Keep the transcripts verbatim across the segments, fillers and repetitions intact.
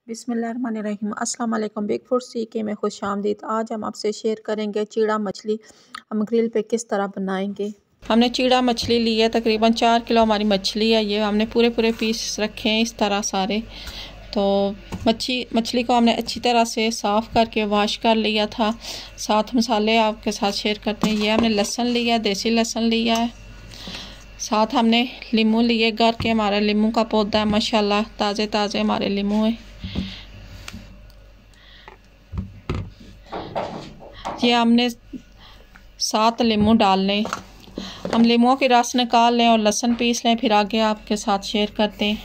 बिस्मिल्लाहिर्रहमानिर्रहीम। अस्सलाम वालेकुम। बिग फूड सीखे में खुश आमदीद। आज हम आपसे शेयर करेंगे चीड़ा मछली हम ग्रिल पे किस तरह बनाएंगे। हमने चीड़ा मछली ली है, तकरीबन चार किलो हमारी मछली है। ये हमने पूरे पूरे पीस रखे हैं इस तरह सारे। तो मच्छी मछली को हमने अच्छी तरह से साफ़ करके वॉश कर लिया था। साथ मसाले आपके साथ शेयर करते हैं। ये हमने लहसुन लिया, देसी लहसुन लिया है। साथ हमने लीमू लिए, घर के हमारा लीमू का पौधा है माशाल्लाह, ताज़े ताज़े हमारे लीमू है। ये हमने सात लीमू डालने। हम लीमुओं की रस निकाल लें और लहसुन पीस लें, फिर आगे आपके साथ शेयर करते हैं।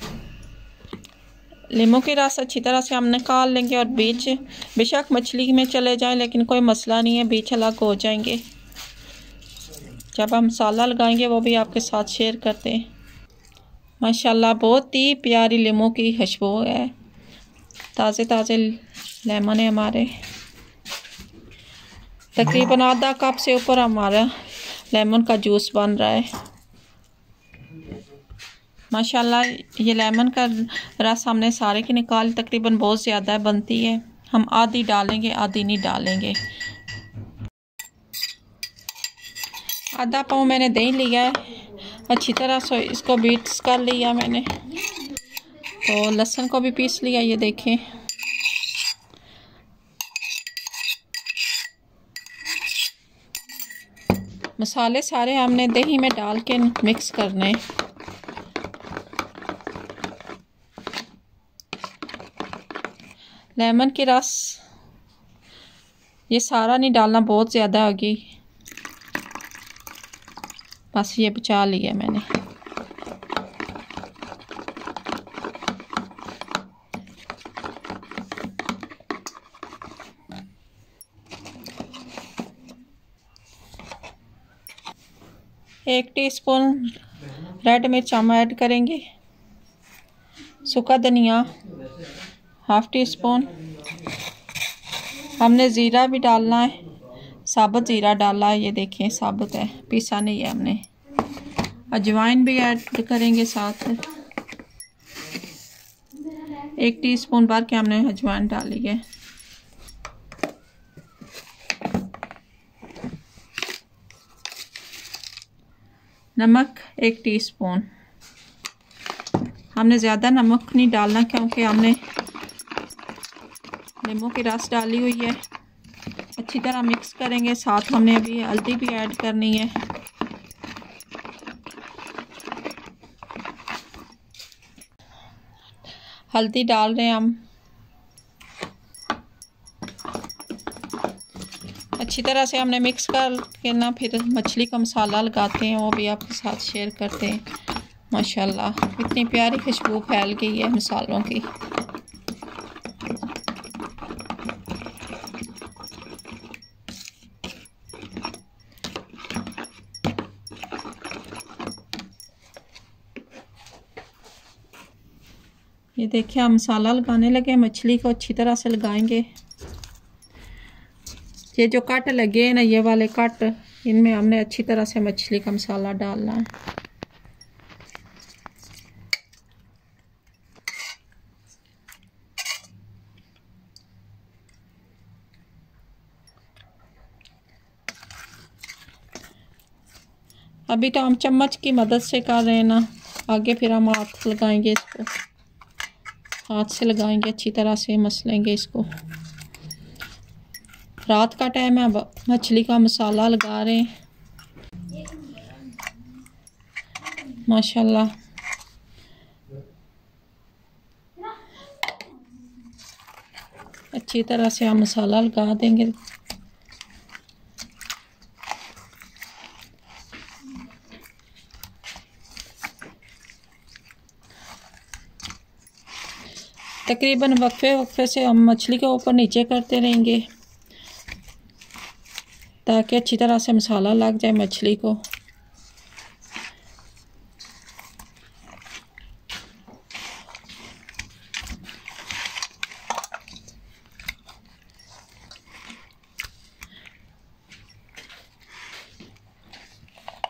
लीमू की रस अच्छी तरह से हम निकाल लेंगे और बीज बेशक मछली में चले जाएं, लेकिन कोई मसला नहीं है, बीज अलग हो जाएंगे। जब हम मसाला लगाएंगे वो भी आपके साथ शेयर करते हैं। माशाल्लाह बहुत ही प्यारी लीमू की खुशबू है। ताज़े ताज़े लेमन है हमारे। तकरीबन आधा कप से ऊपर हमारा लेमन का जूस बन रहा है। माशाल्लाह ये लेमन का रस हमने सारे की निकाल, तकरीबन बहुत ज़्यादा बनती है। हम आधी डालेंगे, आधी नहीं डालेंगे। आधा पाव मैंने दही लिया है, अच्छी तरह से इसको बीट्स कर लिया मैंने। तो लहसुन को भी पीस लिया, ये देखें। मसाले सारे हमने दही में डाल के मिक्स करने। लेमन की रस ये सारा नहीं डालना, बहुत ज़्यादा होगी, बस ये बचा लिया मैंने। एक टीस्पून रेड मिर्च हम ऐड करेंगे। सूखा धनिया हाफ टी स्पून। हमने ज़ीरा भी डालना है, साबुत ज़ीरा डाला है, ये देखें साबुत है, पीसा नहीं है हमने। अजवाइन भी ऐड करेंगे साथ। एक टीस्पून भर के हमने अजवाइन डाली है। नमक एक टीस्पून। हमने ज़्यादा नमक नहीं डालना क्योंकि हमने नींबू की रस डाली हुई है। अच्छी तरह मिक्स करेंगे। साथ हमने अभी हल्दी भी ऐड करनी है। हल्दी डाल रहे हैं हम। अच्छी तरह से हमने मिक्स करके ना फिर मछली का मसाला लगाते हैं, वो भी आपके साथ शेयर करते हैं। माशाल्लाह इतनी प्यारी खुशबू फैल गई है मसालों की। ये देखिए हम मसाला लगाने लगे। मछली को अच्छी तरह से लगाएंगे। ये जो कट लगे हैं ना, ये वाले कट, इनमें हमने अच्छी तरह से मछली का मसाला डालना है। अभी तो हम चम्मच की मदद से कर रहे हैं ना, आगे फिर हम हाथ लगाएंगे इसको, हाथ से लगाएंगे, अच्छी तरह से मसलेंगे इसको। रात का टाइम है, मछली का मसाला लगा रहे हैं। माशाल्लाह अच्छी तरह से हम मसाला लगा देंगे। तकरीबन वक्फे वक्फे से हम मछली के ऊपर नीचे करते रहेंगे ताकि अच्छी तरह से मसाला लग जाए मछली को।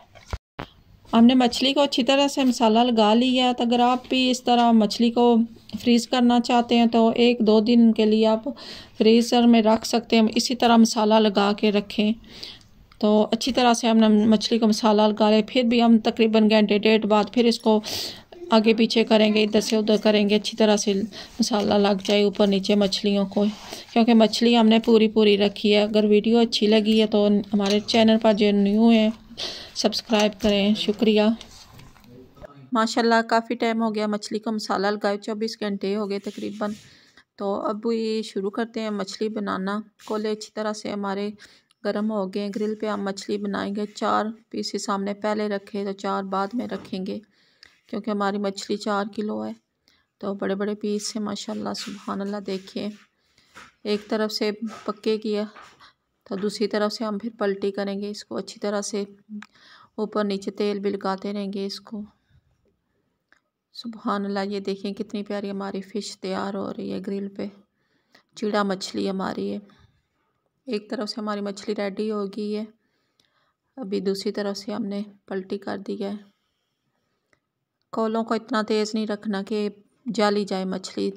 हमने मछली को अच्छी तरह से मसाला लगा लिया है। तो अगर आप भी इस तरह मछली को फ्रीज़ करना चाहते हैं तो एक दो दिन के लिए आप फ्रीज़र में रख सकते हैं। इसी तरह मसाला लगा के रखें तो अच्छी तरह से हमने मछली को मसाला लगा ले। फिर भी हम तकरीबन घंटे डेढ़ बाद फिर इसको आगे पीछे करेंगे, इधर से उधर करेंगे, अच्छी तरह से मसाला लग जाए ऊपर नीचे मछलियों को, क्योंकि मछली हमने पूरी पूरी रखी है। अगर वीडियो अच्छी लगी है तो हमारे चैनल पर जो न्यू है सब्सक्राइब करें। शुक्रिया। माशाल्लाह काफ़ी टाइम हो गया मछली को मसाला लगाए, चौबीस घंटे हो गए तकरीबन। तो अब ये शुरू करते हैं मछली बनाना। कोले अच्छी तरह से हमारे गर्म हो गए। ग्रिल पे हम मछली बनाएंगे। चार पीसेस हमने पहले रखे तो चार बाद में रखेंगे, क्योंकि हमारी मछली चार किलो है तो बड़े बड़े पीस है माशाल्लाह सुभान अल्लाह। देखिए एक तरफ से पक्के किया तो दूसरी तरफ से हम फिर पलटी करेंगे इसको अच्छी तरह से, ऊपर नीचे तेल भी लगाते रहेंगे इसको। सुभान अल्लाह। ये देखें कितनी प्यारी हमारी फ़िश तैयार हो रही है ग्रिल पे। चीड़ा मछली हमारी है। एक तरफ से हमारी मछली रेडी हो गई है, अभी दूसरी तरफ से हमने पलटी कर दी है। कोलों को इतना तेज़ नहीं रखना कि जाली जाए मछली।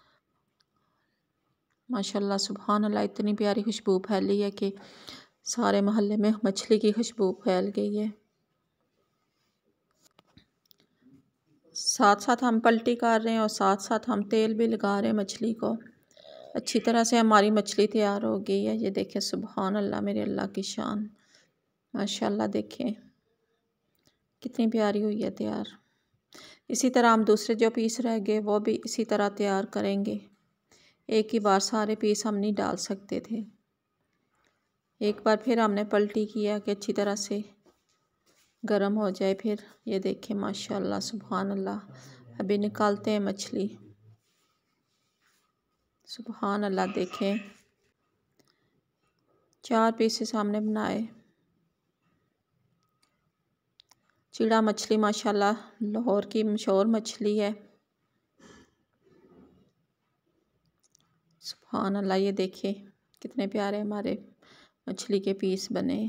माशाल्लाह सुभान अल्लाह। इतनी प्यारी खुशबू फैली है कि सारे मोहल्ले में मछली की खुशबू फैल गई है। साथ साथ हम पलटी कर रहे हैं और साथ साथ हम तेल भी लगा रहे हैं मछली को। अच्छी तरह से हमारी मछली तैयार हो गई है। ये देखें सुभान अल्लाह, मेरे अल्लाह की शान माशाल्लाह। देखें कितनी प्यारी हुई है तैयार। इसी तरह हम दूसरे जो पीस रह गए वो भी इसी तरह तैयार करेंगे। एक ही बार सारे पीस हम नहीं डाल सकते थे। एक बार फिर हमने पलटी किया कि अच्छी तरह से गरम हो जाए। फिर ये देखें माशाल्लाह सुभान अल्लाह। अभी निकालते हैं मछली। सुभान अल्लाह। देखें चार पीसेस हमने बनाए। चीड़ा मछली माशाल्लाह लाहौर की मशहूर मछली है। सुभान अल्लाह। ये देखें कितने प्यारे हमारे मछली के पीस बने।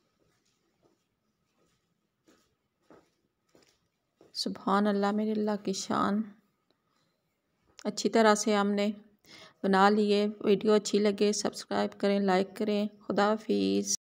सुभान अल्लाह, मेरे अल्लाह की शान। अच्छी तरह से हमने बना लिए। वीडियो अच्छी लगे सब्सक्राइब करें, लाइक करें। खुदा हाफिज़।